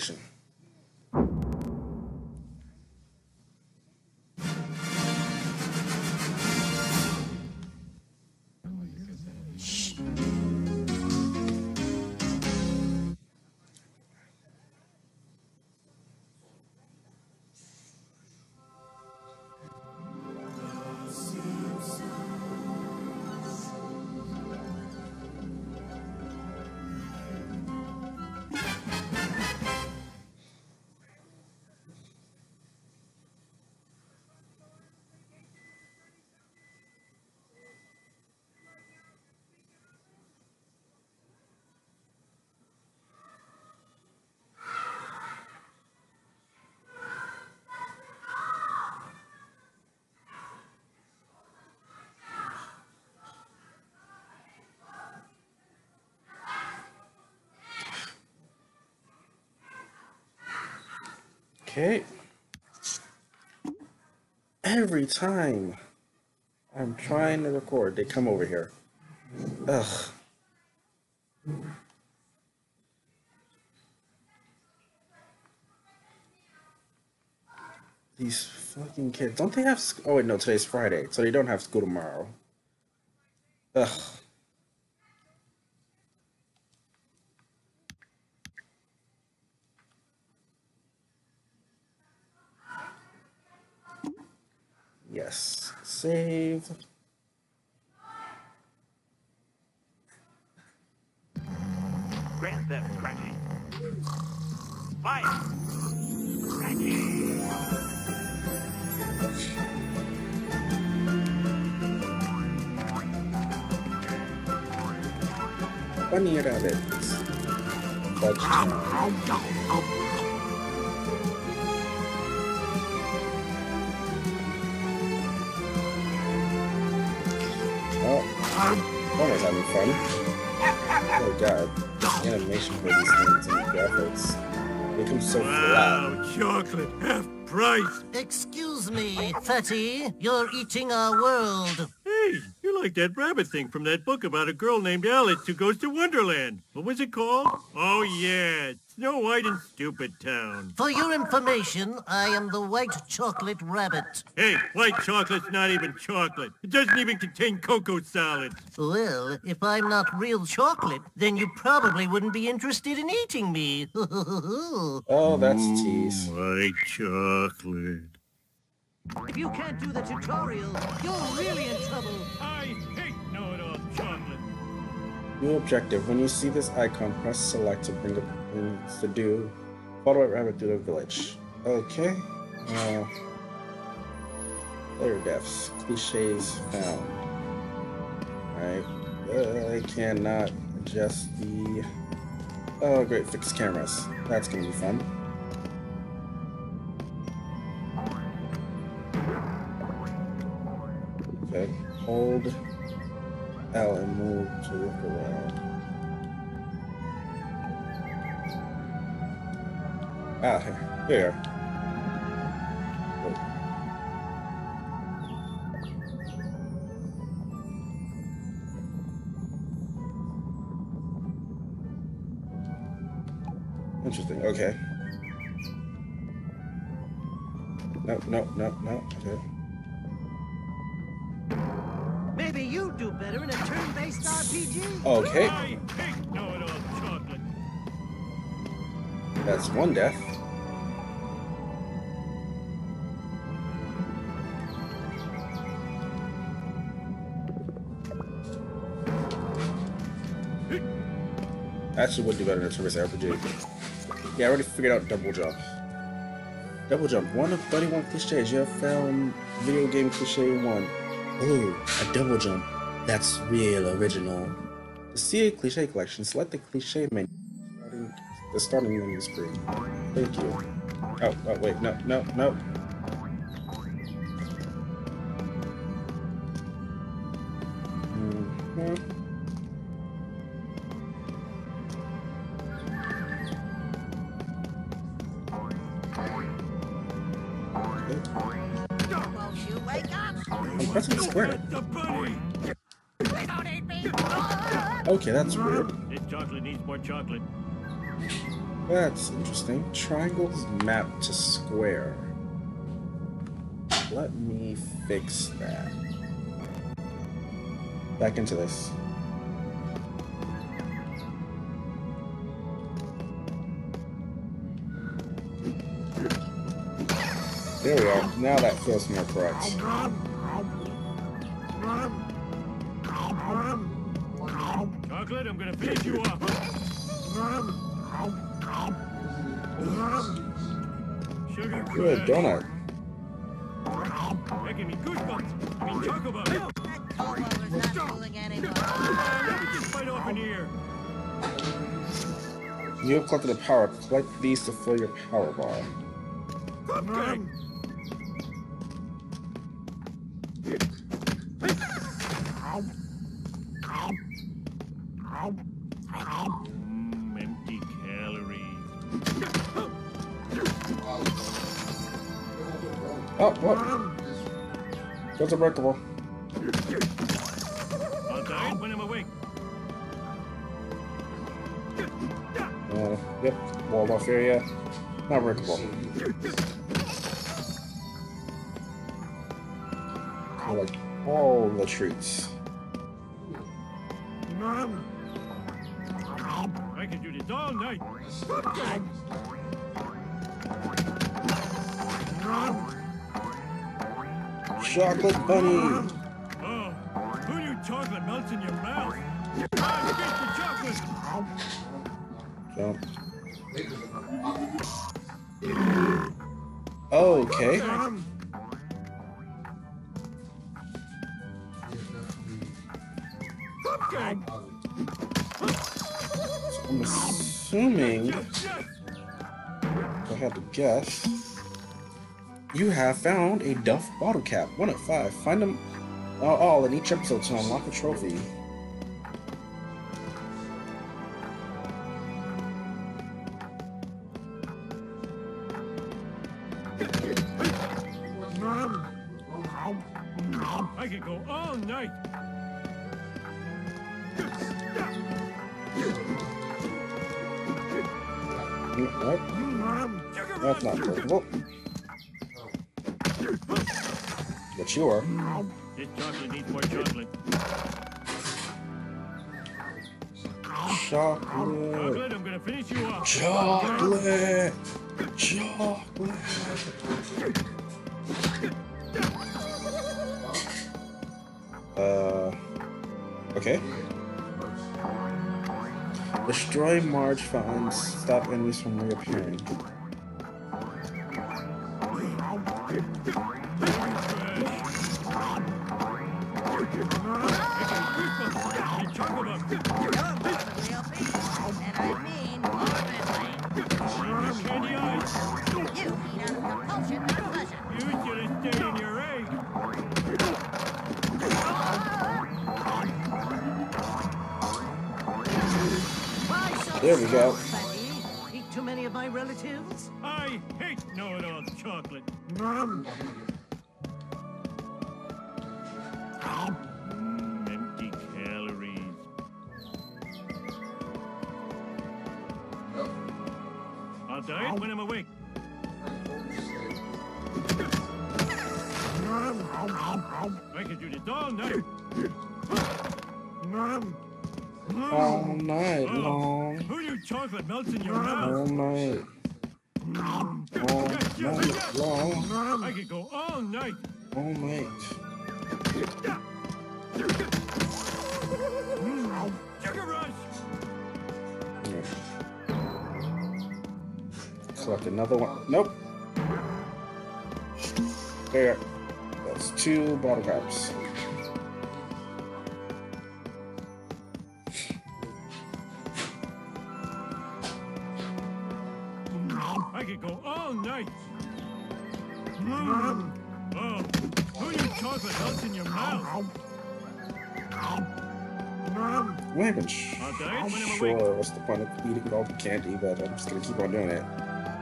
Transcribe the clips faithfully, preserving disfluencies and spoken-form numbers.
station. Okay. Every time I'm trying to record, they come over here. Ugh. These fucking kids. Don't they have... Oh, wait, no, today's Friday, so they don't have school tomorrow. Ugh. Yes. Save. Grand Theft Scratchy. Fire! Scratchy. Bunny rabbits. Fudge time. Oh, almost having fun. Oh god, the animation for these things and the graphics become so Wow, flat. chocolate, half price. Excuse me, Fatty. You're eating our world. Hey, you like that rabbit thing from that book about a girl named Alice who goes to Wonderland. What was it called? Oh yeah, Snow White in Stupid Town. For your information, I am the white chocolate rabbit. Hey, white chocolate's not even chocolate. It doesn't even contain cocoa solids. Well, if I'm not real chocolate, then you probably wouldn't be interested in eating me. Oh, that's tease. White chocolate. If you can't do the tutorial, you're really in trouble. I hate know-it-all chocolate. New objective. When you see this icon, press select to bring up things to do. Follow White Rabbit through the village. Okay. Uh, player deaths. Cliches found. Alright. Uh, I cannot adjust the... Oh, great. Fix cameras. That's gonna be fun. Okay. Hold L and move to look around. Ah, here. Here. Wait. Interesting. Okay. No, no, no, no. Okay. Maybe you do better in a turn-based R P G. Okay. I hate know-it-all chocolate. That's one death. Actually would do better in a turn-based R P G. Yeah, I already figured out double jump. Double jump. One of thirty-one cliches. You have found video game cliche one. Ooh, a double jump. That's real original. To see a cliche collection, select the cliche menu. Starting, the starting menu screen. Thank you. Oh, oh, wait, no, no, no. Mm-hmm. I'm pressing square. Okay, that's weird. This chocolate needs more chocolate. That's interesting. Triangles map to square. Let me fix that. Back into this. There we go. Now that feels more correct. Chocolate, I'm gonna finish you off. Sugar Good crash. donut. Making me goosebumps. I mean, talk about it. That not fooling anymore. Let me just fight off in here. You have collected a power. Collect these to fill your power bar. Cupcake. Mm, empty calories. Oh, what? Those are breakable. I'll die when I'm awake. Uh, yep. Walled off area. Not breakable. Collect all the treats. I can do this all night. Chocolate bunny. Oh, who knew chocolate melts in your mouth? Ah, get the chocolate. Jump. Okay. Cupcake. So I'm assuming, if I had to guess, you have found a Duff bottle cap. One of five. Find them uh, all in each episode to unlock a trophy. I could go all night. What? That's not breakable. But you are. This chocolate needs more chocolate. Chocolate. Chocolate, I'm gonna finish you off. Chocolate. Chocolate. Uh. Okay. Destroy Marge fountains. Stop enemies from reappearing. Candy eyes. You eat out of compulsion, not pleasure. You should have stayed in your egg. Why so There we go. slow, Fatty? Eat too many of my relatives? I hate know-it-all chocolate. Mm, empty calories. I'll diet when I'm awake. I can do this all night. All night Oh, long. who knew chocolate melts in your mouth? All night. All Yes, yes, night yes. long. I could go all night. All night. Sugar rush. Yeah. Collect another one. Nope. There. That's two bottle caps. I could go all night. Oh, who knew chocolate melts in your mouth? I'm not even sh I'll diet when I'm awake. sure what's the point of eating all the candy, but I'm just gonna keep on doing it.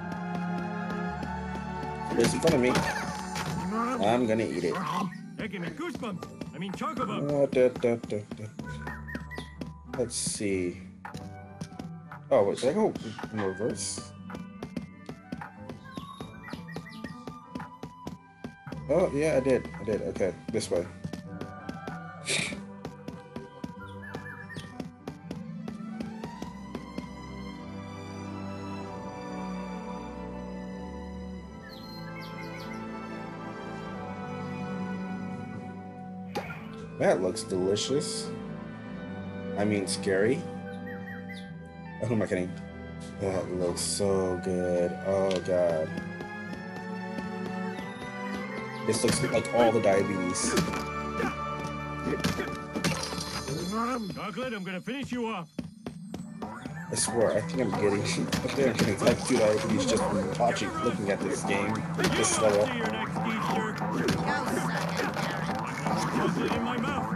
It's in front of me. I'm gonna eat it. That gave me goosebumps. I mean, chocobo. Uh, da, da, da, da. Let's see. Oh, wait, did I go in reverse? Oh, yeah, I did. I did. Okay, this way. That looks delicious. I mean, scary. Oh, who am I kidding? That looks so good. Oh, God. This looks like all the diabetes. Chocolate, I'm gonna finish you off. I swear, I think I'm getting, I think I'm getting type two diabetes just from watching, looking at this game, this level. See your next Easter. Go suck it, Derek. Chocolate in my mouth.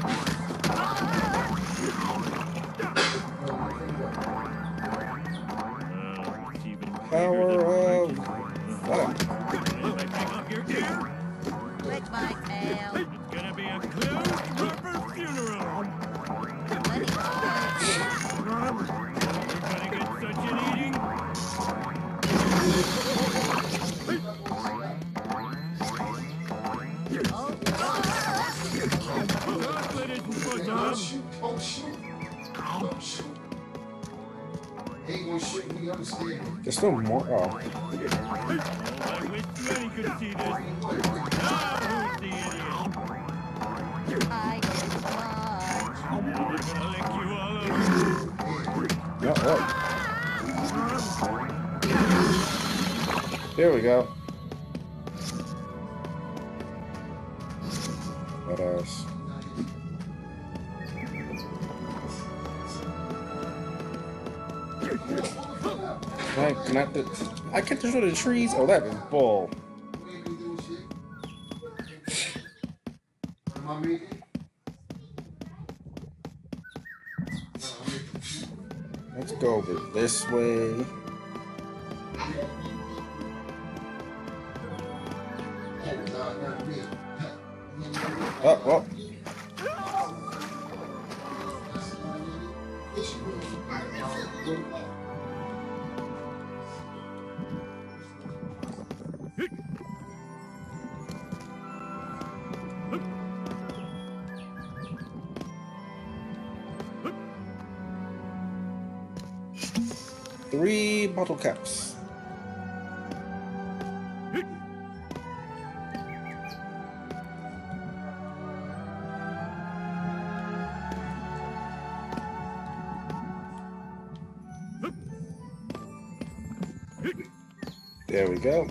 Uh, it's even bigger Power than of... Frankie's. If I pick up your ear, Lick my tail. it's gonna be a closed rubber funeral. Let it go. You're gonna get such an eating. Oh, Chocolate isn't supposed to hum. shoot, don't shoot. Don't shoot. Ain't gonna shoot me, understand? There's still more. Oh. Oh, I wish Lenny could see this. Now who's the idiot? I did I'm gonna lick you all over. No, oh. There we go. Badass. Can I, can I, I can't destroy the trees? Oh, that is bull. Let's go over this way. Oh, oh. Three bottle caps. There we go.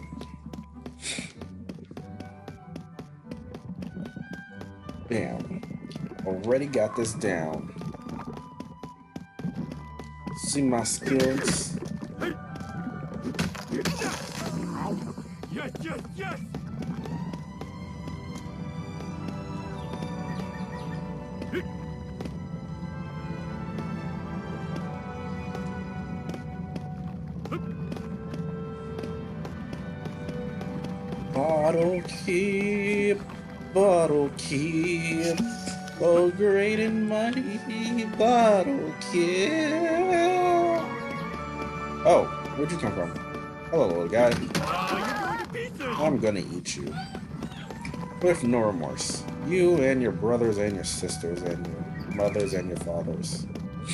Bam. Already got this down. See my skills. Yes, yes, yes! Bottle keep, bottle keep, oh great and mighty bottle keep. Oh, where'd you come from? Hello, little guy. I'm gonna eat you. With no remorse. You and your brothers and your sisters and your mothers and your fathers.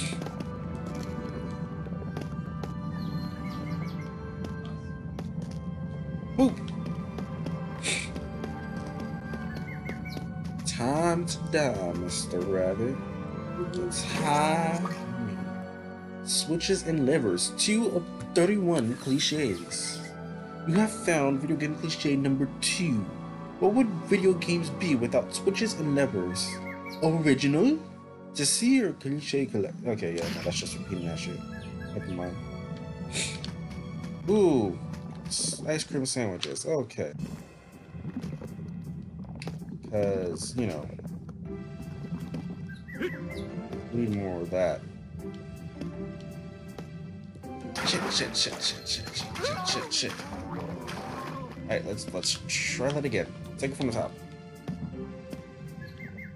Boop. Time to die, Mister Rabbit. It's high. Switches and levers, two of thirty-one cliches. You have found video game cliche number two. What would video games be without switches and levers? Original? To see your cliche collect. Okay, yeah, no, that's just repeating that shit. Never mind. Ooh, ice cream sandwiches. Okay. Because, you know, we need more of that. Shit, shit, shit, shit, shit, shit, shit, shit. Alright, let's let's try that again. Take it from the top.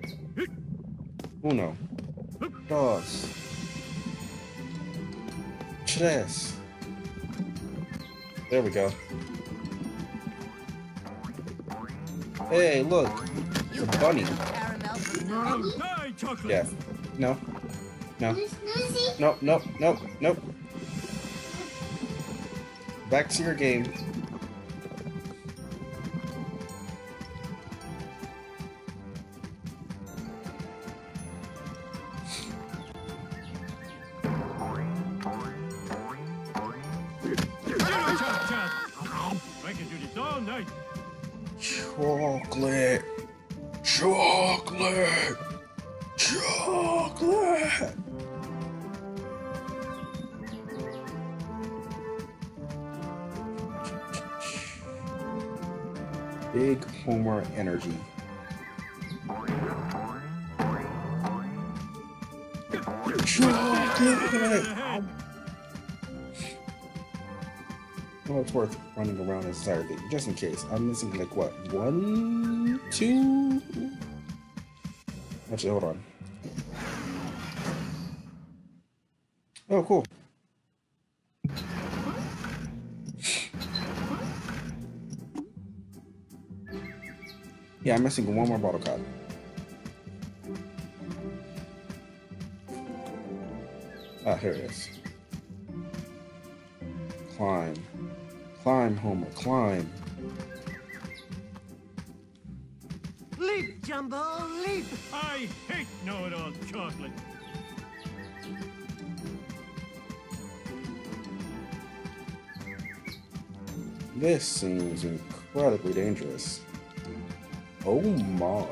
Uno. Dos. this. There we go. Hey, look. It's a bunny. Caramel from the Hi, chocolate. Yeah. No. No. No, no, no, no. Back to your game. Chop, chop. I can do this all night. Chocolate. Chocolate. Chocolate. Big Homer energy. Chocolate. Well, it's worth running around this entire thing, just in case. I'm missing, like, what? One? Two? Actually, hold on. Oh, cool. Yeah, I'm missing one more bottle cap. Ah, here it is. Climb. Climb, Homer, climb. Leap, Jumbo, leap! I hate know-it-all chocolate. This seems incredibly dangerous. Oh my.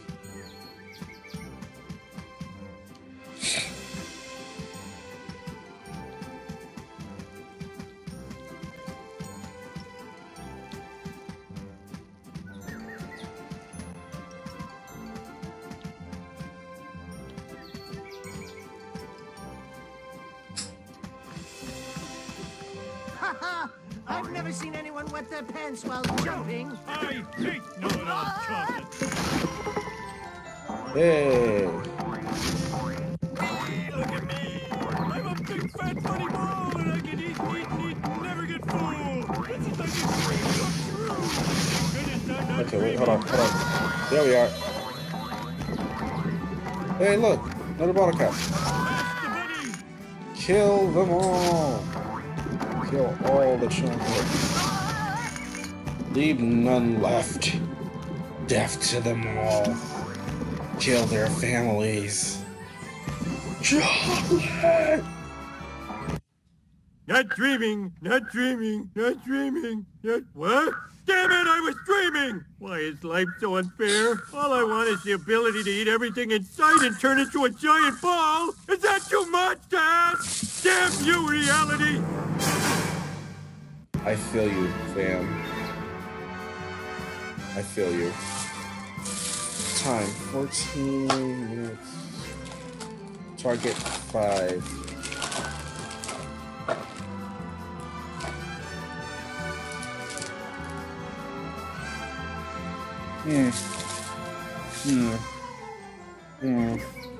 I've never seen anyone wet their pants while jumping. I hate know-it-all chocolate. Hey. Hey, look at me. I'm a big fat funny ball and I can eat, eat, eat, and never get full. This is like a dream come true. Goodness, I'm not Okay, wait, hold dreaming. on, hold on. There we are. Hey, look, another bottle cap. That's the bunny. Kill them all. Kill all the chocolate. Leave none left. Death to them all. Kill their families. Chocolate! Not dreaming, not dreaming, not dreaming, not... What? Damn it, I was dreaming! Why is life so unfair? All I want is the ability to eat everything in sight and turn into a giant ball! Is that too much to ask? Damn you, reality! I feel you, fam. I feel you. Time, fourteen minutes. Target five. Hmm. Hmm. Hmm.